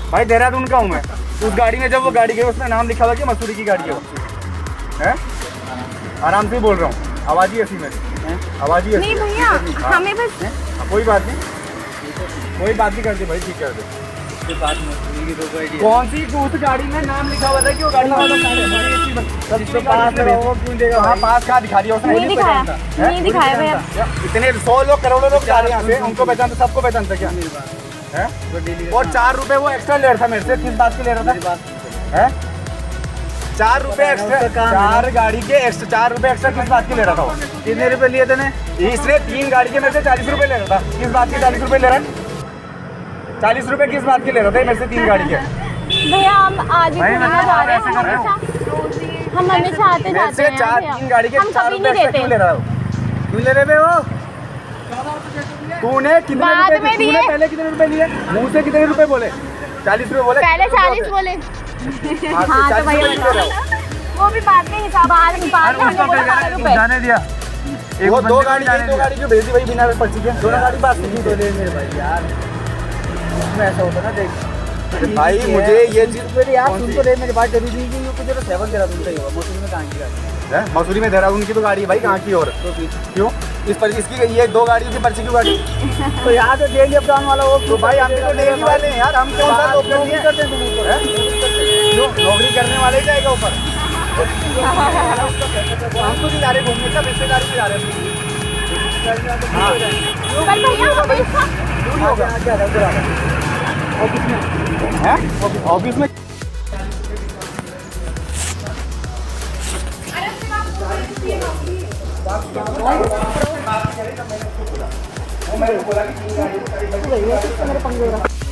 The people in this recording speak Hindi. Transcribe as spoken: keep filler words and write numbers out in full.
भाई देहरादून का हूँ मैं। उस गाड़ी में जब वो गाड़ी गई उसमें नाम लिखा हुआ कि मसूरी की गाड़ी है वो। है आराम से बोल रहा हूँ, आवाज़ ही ऐसी मेरी, आवाज़ ही नहीं भैया हमें बस कोई बात नहीं, कोई बात नहीं करते भाई, ठीक कर दे। कौन सी उस गाड़ी में नाम लिखा हुआ था कि वो गाड़ी पास कहाँ दिखा दिया उसने? नहीं दिखाया, नहीं दिखाया भैया। इतने सौ लोग करोड़ों लोग जा रहे हैं यहाँ से, उनको पहचानते, सबको पहचानता क्या है? और चार रुपए वो एक्स्ट्रा ले रहा था मेरे से, किस बात के ले रहा था? है चार रुपए एक्स्ट्रा, चार गाड़ी के एक्स्ट्रा चार रुपए एक्स्ट्रा किस बात के ले रहा था वो? कितने रुपए लिए थे? इसने तीन गाड़ी के मेरे से चालीस रुपए ले रहा था। किस बात के चालीस रुपए ले रहा है? चालीस रुपए किस बात के ले रहा था मेरे से तीन गाड़ी के? भैया हम आज ही घूमने जा रहे हैं, हम हमेशा आते जाते हैं चार तीन गाड़ी के चार रुपए एक्स्ट्रा क्यों ले रहा हो? क्यों ले रहे हो? तूने कितने रुपए, तूने पहले कितने रुपए लिए? मुँह से कितने रुपए बोले? चालीस रुपए बोले, पहले चालीस बोले। हाँ तो भैया वो भी बाद में हिसाब बाद में जाने दिया। वो दो गाड़ी दो गाड़ी क्यों भेजी भाई बिना पर्ची के? दोनों गाड़ी बात नहीं तो ले मेरे भाई यार, उसमें ऐसा होता ना। देख भाई मुझे ये चीज मेरी यार सुन तो ले, मेरी बात जरूरी नहीं कि कुछ तो सेवन देहरादून का ही होगा। मसूरी में कहाँ की गाड़ी है? मसूरी में देहरादून की तो गाड़ी है भाई, कहाँ की? और तो क्यों इस पर इसकी ये दो गाड़ियों की पर्ची क्यों गाड़ी? तो यहाँ से डेली अप डाउन वाला वो तो भाई हम तो डेली वाले हैं यार, हम कौन सा नौकरी करते हैं? तुम नौकरी करने वाले ही जाएगा ऊपर। हम तो नहीं जा रहे घूमने का, रिश्तेदारी में जा रहे हैं। ऑफिस में वो मैंने बोला कि